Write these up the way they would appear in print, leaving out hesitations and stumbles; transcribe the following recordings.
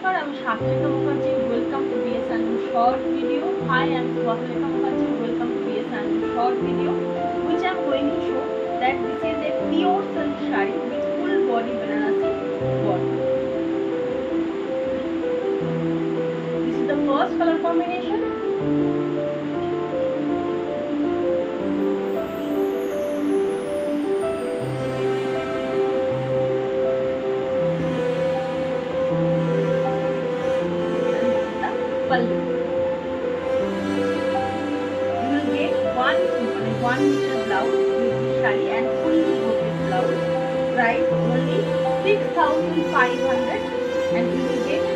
Namaskar, I'm Shashrika Mukherjee. Welcome to BSN short video. Hi, I'm Swahalika Mukherjee. Welcome to BSN short video, which I'm going to show that this is a pure silk shari with full body Banarasi border. This is the first color combination. Pallu. You will get one meter blouse with the shari and fully brocade blouse. Price only 6,500, and you will get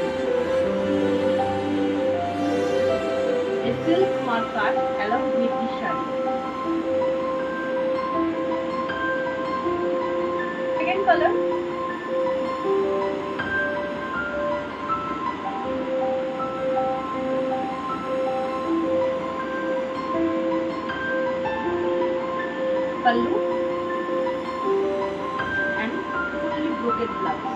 a silk mark card along with the shari. Second color. Pallu and fully brocade blouse.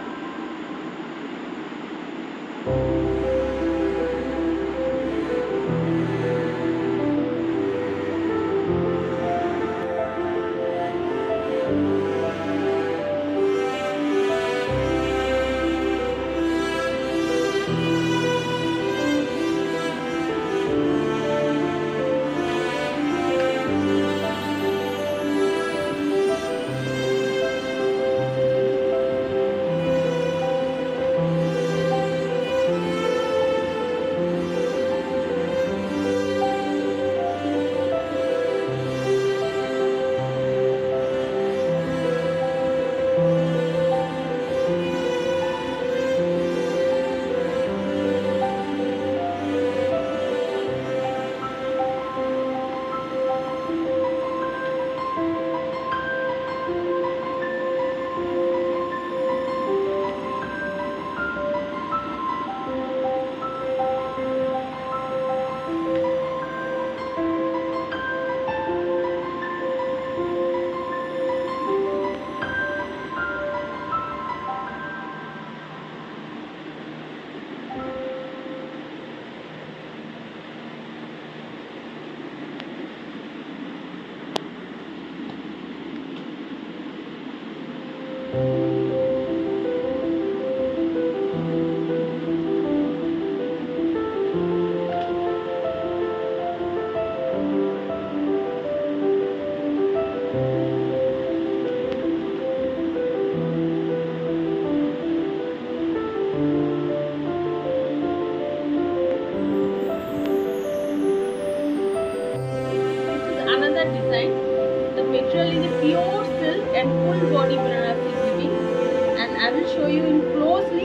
Another design. The material is a pure silk and full body Banarasi weaving, and I will show you in closely.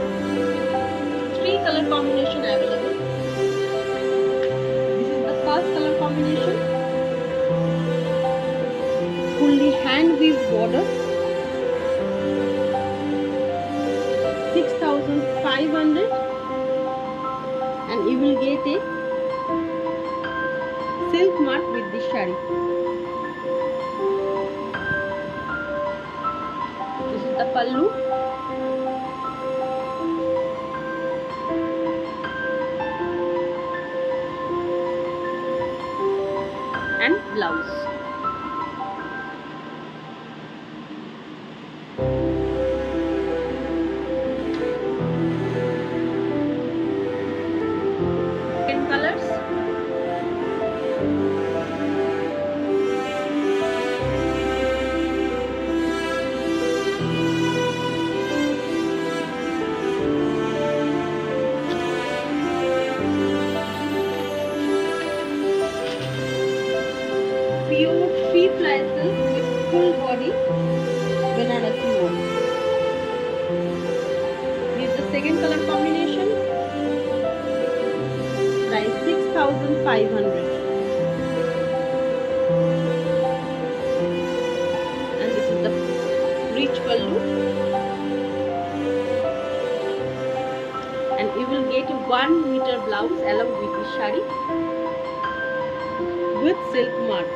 3 color combination available. This is the first color combination. Fully hand weave border. 6,500, and you will get a silk mark with the shari. This is the pallu. And blouse. Second colors. Pure 3-ply silk with full body Banarasi work. This is the second color combination. Price 6,500. And this is the rich pallu. And you will get a 1 meter blouse along with the shari with silk mark.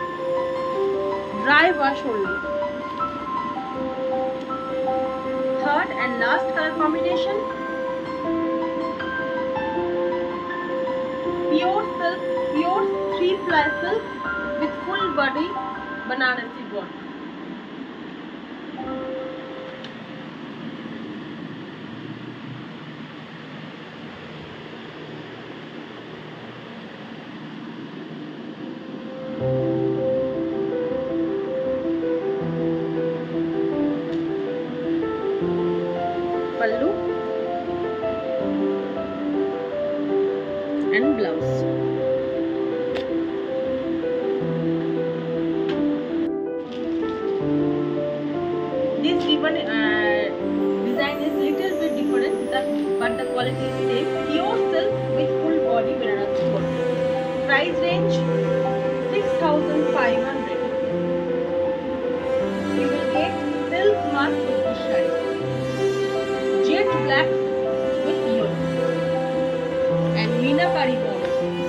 Dry wash only. third and last color combination, pure silk, pure 3-ply silk with full body Banarasi work. Pallu and blouse. This ribbon design is little bit different, but the quality is same. Pure silk with full body Banarasi work. Price range 6,500. You will get silk mark with this shade. Jet black with yellow and meenakari border.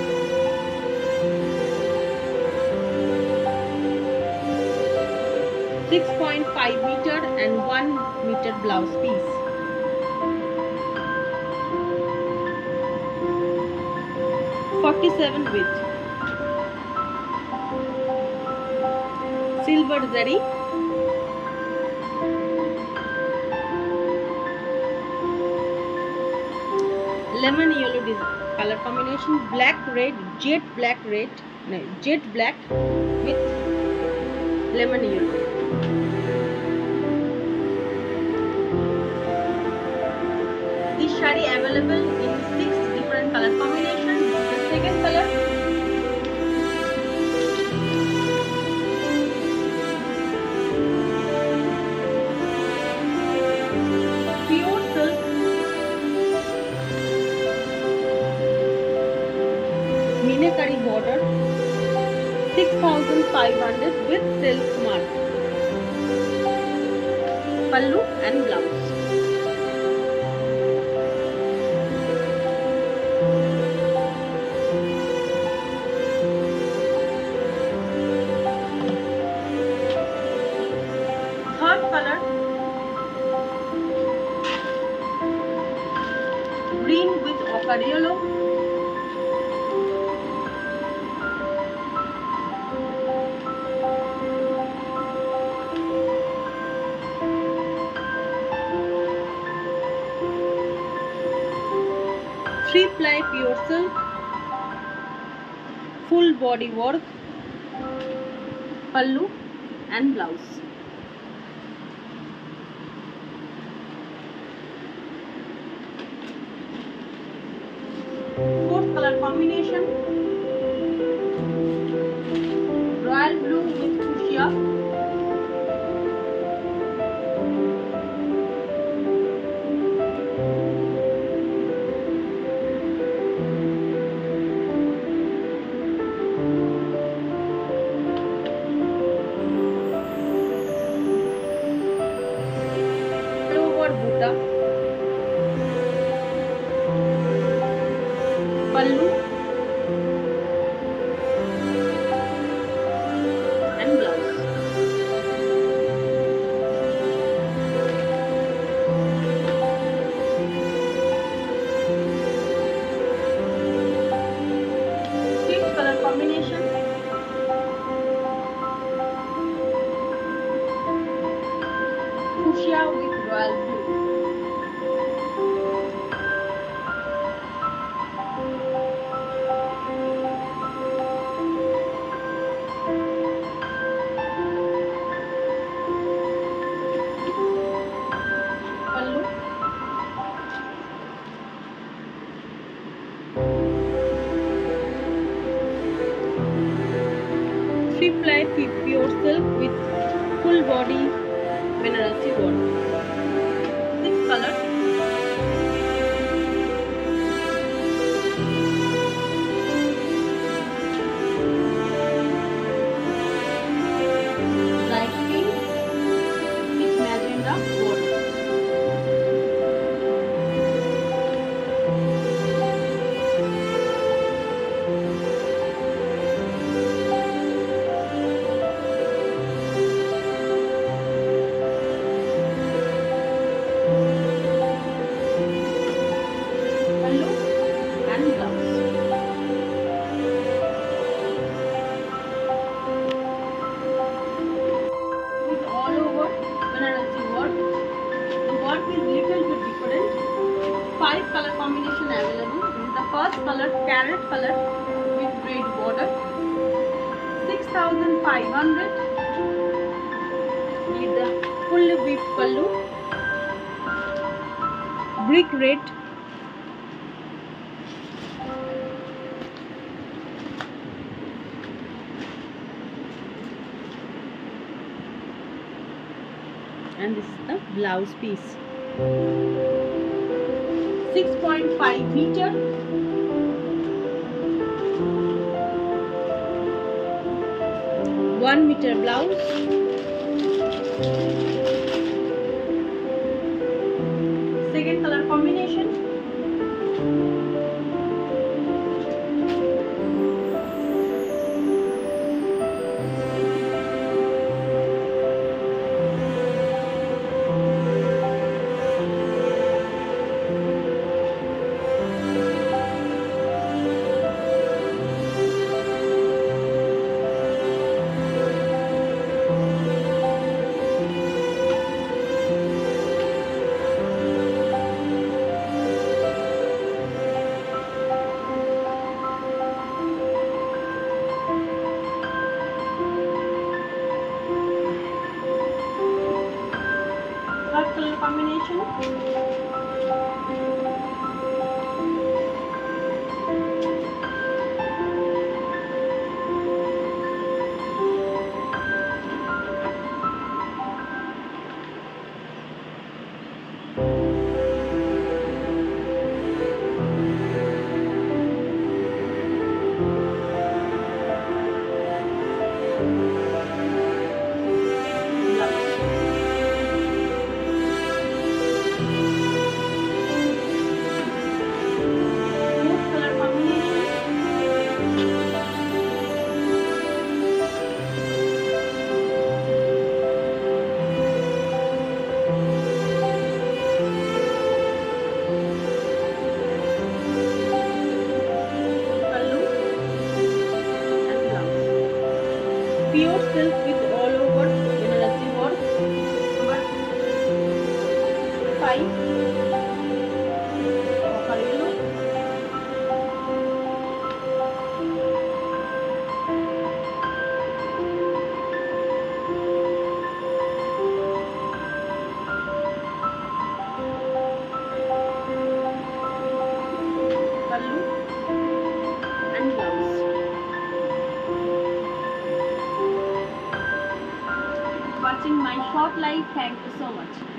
6.5 meter and 1 meter blouse piece. .47 width. Silver zari. Lemon yellow color combination, black red, jet black with lemon yellow. This shari available in 6 different color combinations. The second color, pure silk, meenakari border, 6,500 with silk mark. Pallu and blouse. Third color, green with ochre yellow. Three-ply pure silk, full body work, pallu and blouse. Fourth color combination, royal blue with fuchsia. Buddha, pallu and blouse. Fifth color combination, fuchsia with royal blue. Three-ply pure silk with full body Banarasi work. Sixth color, light pink with magenta border. 5 color combination available. This is the first color, carrot color with red border. 6,500. With the fully weaved pallu, brick red. And this is the blouse piece. 6.5 meter. One meter blouse. Second color combination. Third color combination. Pure silk with all over Banarasi work. Number 5. Copper yellow. Pallu and blouse. Watching my short live. Thank you so much.